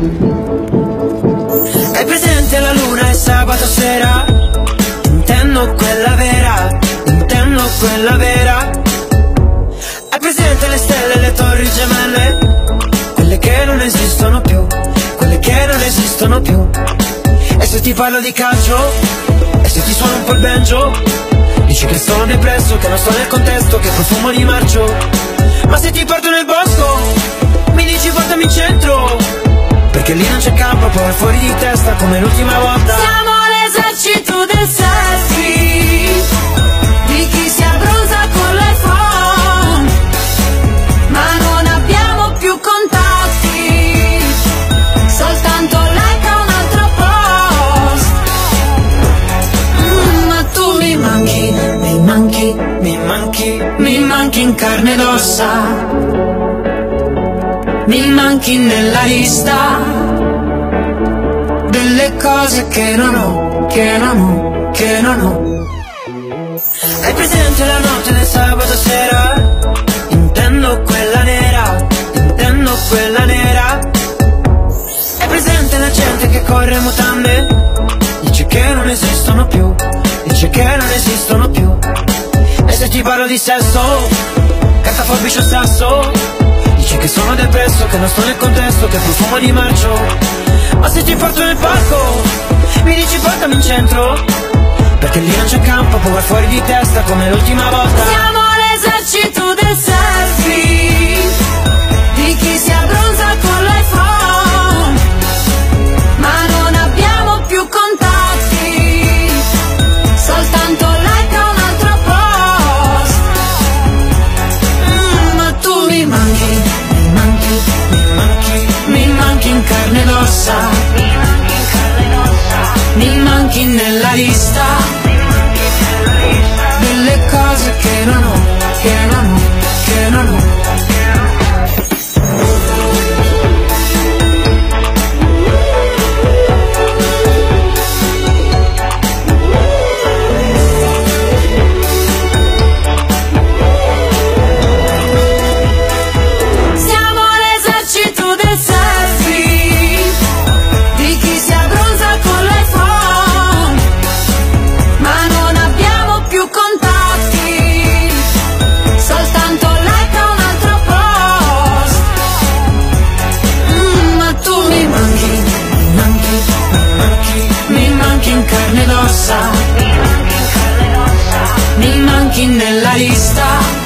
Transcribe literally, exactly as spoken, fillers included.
Hai presente la luna e sabato sera? Intendo quella vera, intendo quella vera. Hai presente le stelle e le torri gemelle? Quelle che non esistono più, quelle che non esistono più. E se ti parlo di calcio, e se ti suono un po' il banjo, dici che sono depresso, che non sto nel contesto, che profumo di marcio. Ma se ti porto nel bosco, mi dici portami in centro, perché lì non c'è campo, poi vai fuori di testa come l'ultima volta. Siamo l'esercito del selfie, di chi si abbronza con l'iPhone, ma non abbiamo più contatti, soltanto like a un altro post. Mm, ma tu mi manchi, mi manchi, Mi manchi, mi manchi in carne ed ossa, mi manchi nella lista delle cose che non ho, che non ho, che non ho. hai presente la notte del sabato sera? Intendo quella nera, intendo quella nera. Hai presente la gente che corre a mutande? Dice che non esistono più, dice che non esistono più. E se ti parlo di sesso, carta, forbice o sasso, dici che sono depresso, che non sto nel contesto, che profumo di marcio. Ma se ti porto nel parco, mi dici portami in centro, perché lì non c'è campo, poi vai fuori di testa come l'ultima volta. Siamo l'esercito del selfie, di chi si abbronza con l'iPhone, ma non abbiamo più contatti, soltanto like a un altro post. Mm, ma tu mi manchi, mi manchi, Mi manchi, mi manchi in carne ed ossa, mi manchi nella lista delle cose che non ho, che non ho, che non ho. Siamo l'esercito del selfie, di chi si abbronza con l'iPhone, ma non abbiamo più contatti, soltanto like a un altro post. Mm, ma tu mi manchi, mi manchi, mi manchi, mi manchi in carne ed ossa, mi manchi nella lista